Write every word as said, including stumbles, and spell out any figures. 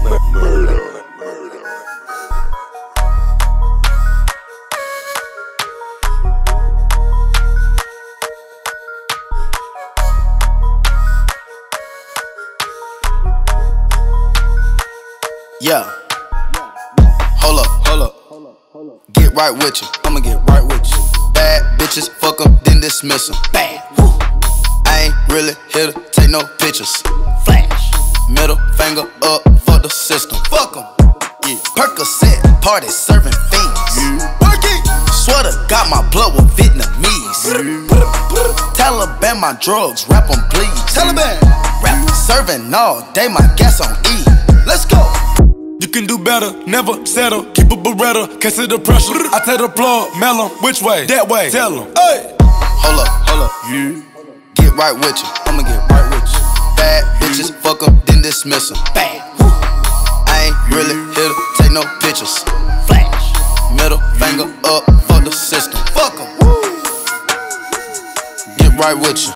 Yeah. Hold up, hold up. Get right with you. I'ma get right with you. Bad bitches, fuck them, then dismiss them. Bad. Woo. I ain't really here to take no pictures. Flash. Middle finger up for the system. Fuck them. Yeah. Percocet, party serving fiends. Yeah. Work it. Swear to God, my blood was Vietnamese. Yeah. Taliban, my drugs, rap on please. Taliban. Rap serving all day, my gas on E. Let's go. You can do better, never settle. Keep a Beretta, can't see the pressure. I tell the plug, mail 'em, which way? That way, tell 'em. Hey. Hold up, hold up. Yeah. Get right with you. I'ma get right with you. Bad bitches, fuck them, then dismiss them. Bad. Woo. I ain't really here to take no pictures. Flash. Middle finger up for the system. Fuck 'em. Get right with you.